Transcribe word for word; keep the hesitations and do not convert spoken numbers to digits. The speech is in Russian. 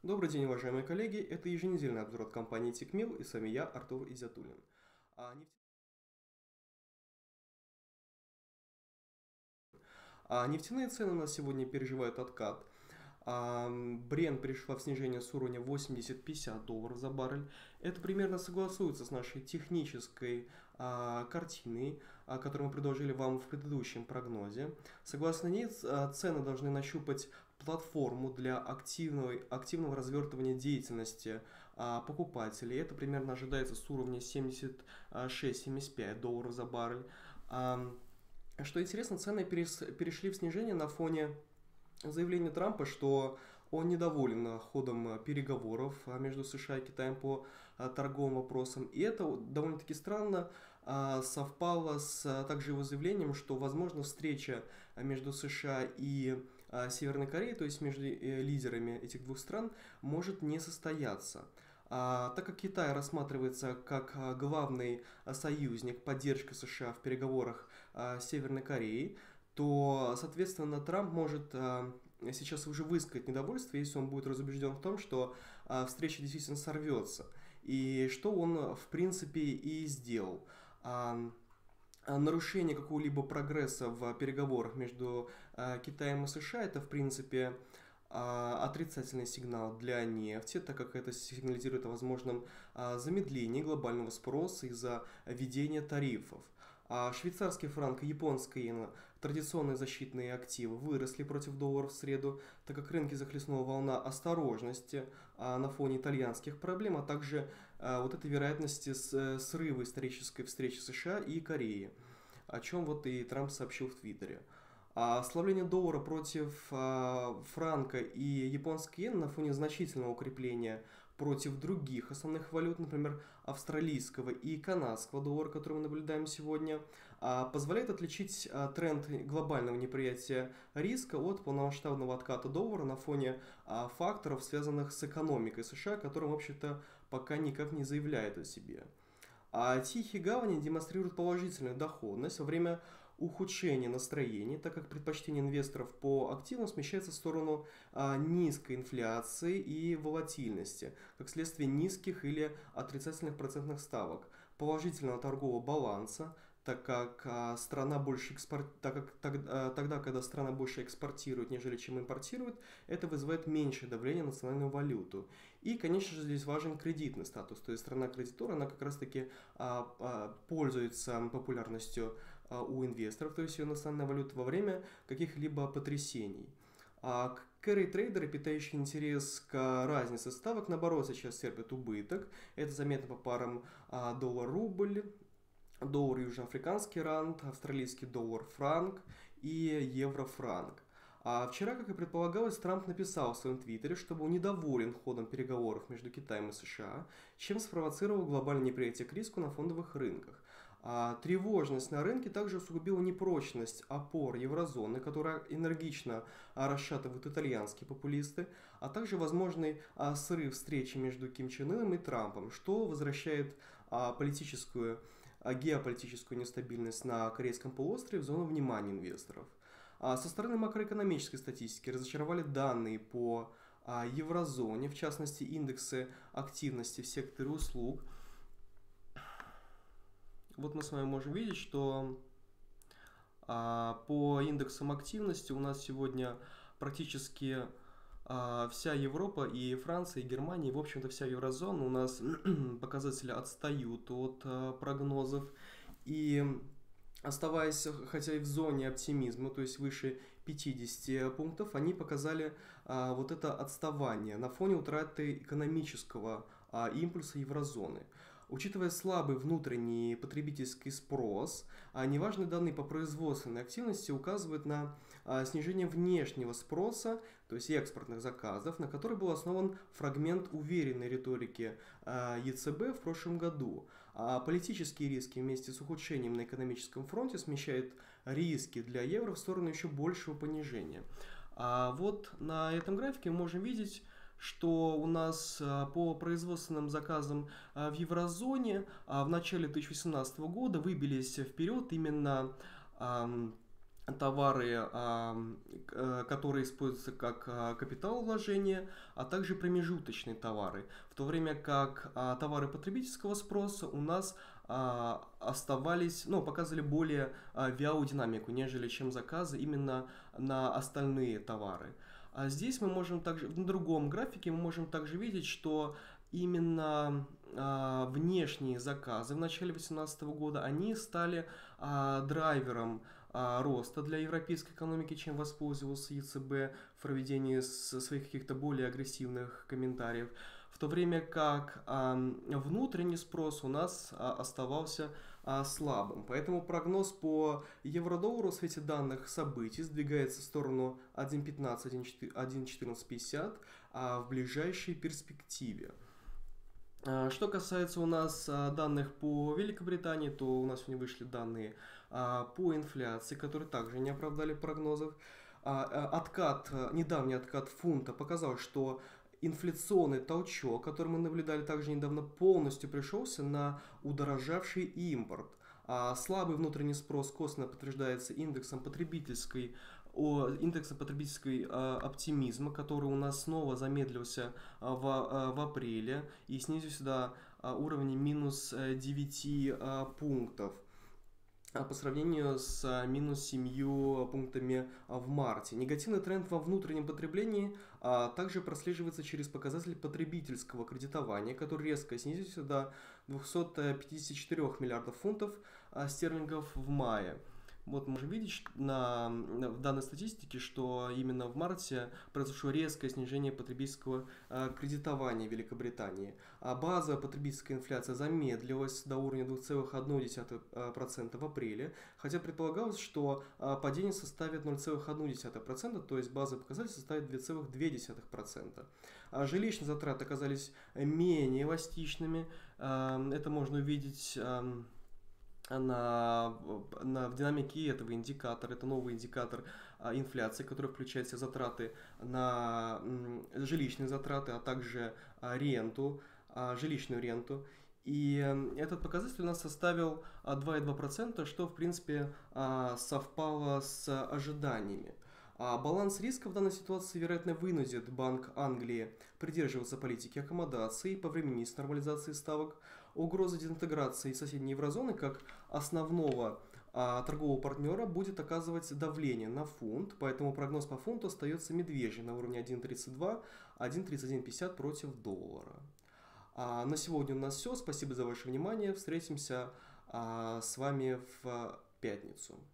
Добрый день, уважаемые коллеги! Это еженедельный обзор от компании Тикмил, и с вами я, Артур Изятуллин. А, нефть... а, нефтяные цены у нас сегодня переживают откат. А, Брент пришла в снижение с уровня восемьдесят-пятьдесят долларов за баррель. Это примерно согласуется с нашей технической а, картиной, а, которую мы предложили вам в предыдущем прогнозе. Согласно ней, а, цены должны нащупать платформу для активного, активного развертывания деятельности а, покупателей. Это примерно ожидается с уровня семьдесят шесть — семьдесят пять долларов за баррель. А, что интересно, цены перес, перешли в снижение на фоне заявление Трампа, что он недоволен ходом переговоров между США и Китаем по торговым вопросам. И это довольно-таки странно совпало с также его заявлением, что, возможно, встреча между США и Северной Кореей, то есть между лидерами этих двух стран, может не состояться. А, так как Китай рассматривается как главный союзник, поддержка США в переговорах а, с Северной Кореей, то, соответственно, Трамп может а, сейчас уже высказать недовольство, если он будет разубежден в том, что а, встреча действительно сорвется. И что он, в принципе, и сделал. А, нарушение какого-либо прогресса в переговорах между а, Китаем и США, это, в принципе, отрицательный сигнал для нефти, так как это сигнализирует о возможном замедлении глобального спроса из-за введения тарифов. А швейцарский франк и японская иена, традиционные защитные активы, выросли против доллара в среду, так как рынки захлестнула волна осторожности а, на фоне итальянских проблем, а также а, вот этой вероятности с, срыва исторической встречи США и Кореи, о чем вот и Трамп сообщил в Твиттере. А ослабление доллара против а, франка и японской иены на фоне значительного укрепления против других основных валют, например, австралийского и канадского доллара, который мы наблюдаем сегодня, а, позволяет отличить а, тренд глобального неприятия риска от полномасштабного отката доллара на фоне а, факторов, связанных с экономикой США, которым, в общем-то, пока никак не заявляет о себе. А тихие гавани демонстрируют положительную доходность во время ухудшение настроений, так как предпочтение инвесторов по активам смещается в сторону а, низкой инфляции и волатильности, как следствие низких или отрицательных процентных ставок, положительного торгового баланса, так как а, страна больше экспорт... так как так, а, тогда, когда страна больше экспортирует, нежели чем импортирует, это вызывает меньшее давление на национальную валюту. И, конечно же, здесь важен кредитный статус, то есть страна-кредитор, она как раз-таки а, а, пользуется популярностью у инвесторов, то есть ее национальная валюта во время каких-либо потрясений. А carry-трейдеры, питающие интерес к разнице ставок, наоборот, сейчас терпят убыток. Это заметно по парам а, доллар-рубль, доллар южноафриканский ранд, австралийский доллар-франк и евро-франк. А вчера, как и предполагалось, Трамп написал в своем твиттере, что был недоволен ходом переговоров между Китаем и США, чем спровоцировал глобальное неприятие к риску на фондовых рынках. А тревожность на рынке также усугубила непрочность опор еврозоны, которая энергично а, расшатывают итальянские популисты, а также возможный а, срыв встречи между Ким Чен Ыном и Трампом, что возвращает а, политическую, а, геополитическую нестабильность на Корейском полуострове в зону внимания инвесторов. А со стороны макроэкономической статистики разочаровали данные по а, еврозоне, в частности индексы активности в секторе услуг. Вот мы с вами можем видеть, что а, по индексам активности у нас сегодня практически а, вся Европа, и Франция, и Германия, и, в общем-то, вся еврозона у нас показатели отстают от а, прогнозов. И оставаясь, хотя и в зоне оптимизма, то есть выше пятидесяти пунктов, они показали а, вот это отставание на фоне утраты экономического а, импульса еврозоны. Учитывая слабый внутренний потребительский спрос, а неважные данные по производственной активности указывают на а, снижение внешнего спроса, то есть экспортных заказов, на который был основан фрагмент уверенной риторики а, ЕЦБ в прошлом году. А политические риски вместе с ухудшением на экономическом фронте смещают риски для евро в сторону еще большего понижения. А вот на этом графике мы можем видеть, что у нас по производственным заказам в еврозоне в начале две тысячи восемнадцатого года выбились вперед именно товары, а, к- которые используются как а, капиталовложение, а также промежуточные товары. В то время как а, товары потребительского спроса у нас а, оставались, ну, показывали более а, вялую динамику, нежели чем заказы именно на остальные товары. А здесь мы можем также, на другом графике мы можем также видеть, что именно а, внешние заказы в начале две тысячи восемнадцатого года, они стали а, драйвером а, роста для европейской экономики, чем воспользовался ЕЦБ в проведении с- своих каких-то более агрессивных комментариев. В то время как а, внутренний спрос у нас а, оставался а, слабым. Поэтому прогноз по евро-доллару в свете данных событий сдвигается в сторону один пятнадцать один четырнадцать пятьдесят а в ближайшей перспективе. А, Что касается у нас а, данных по Великобритании, то у нас сегодня вышли данные а, по инфляции, которые также не оправдали прогнозов. А, а, Откат, а, недавний откат фунта показал, что инфляционный толчок, который мы наблюдали также недавно, полностью пришелся на удорожавший импорт. А слабый внутренний спрос косвенно подтверждается индексом потребительской о индекса потребительской э, оптимизма, который у нас снова замедлился э, в, э, в апреле и снизился до э, уровня минус э, девять э, пунктов а по сравнению с а, минус семью пунктами а, в марте. Негативный тренд во внутреннем потреблении а, также прослеживается через показатель потребительского кредитования, который резко снизился до двухсот пятидесяти четырёх миллиардов фунтов а, стерлингов в мае. Вот можем видеть на, на- в данной статистике, что именно в марте произошло резкое снижение потребительского а, кредитования в Великобритании. А базовая потребительская инфляция замедлилась до уровня двух целых одной десятой процента в апреле, хотя предполагалось, что а, падение составит ноль целых одну десятую процента, то есть базовый показатель составит две целых две десятых процента. А жилищные затраты оказались менее эластичными. А, Это можно увидеть ам, на, на, в динамике этого индикатора. Это новый индикатор а, инфляции, который включает все затраты на м, жилищные затраты, а также а, ренту, а, жилищную ренту. И э, этот показатель у нас составил а, два и два процента, что в принципе а, совпало с ожиданиями. А баланс риска в данной ситуации, вероятно, вынудит Банк Англии придерживаться политики аккомодации и повременить с нормализацией ставок. Угроза дезинтеграции соседней еврозоны как основного а, торгового партнера будет оказывать давление на фунт, поэтому прогноз по фунту остается медвежий на уровне один тридцать два один тридцать один пятьдесят против доллара. А на сегодня у нас все. Спасибо за ваше внимание. Встретимся а, с вами в пятницу.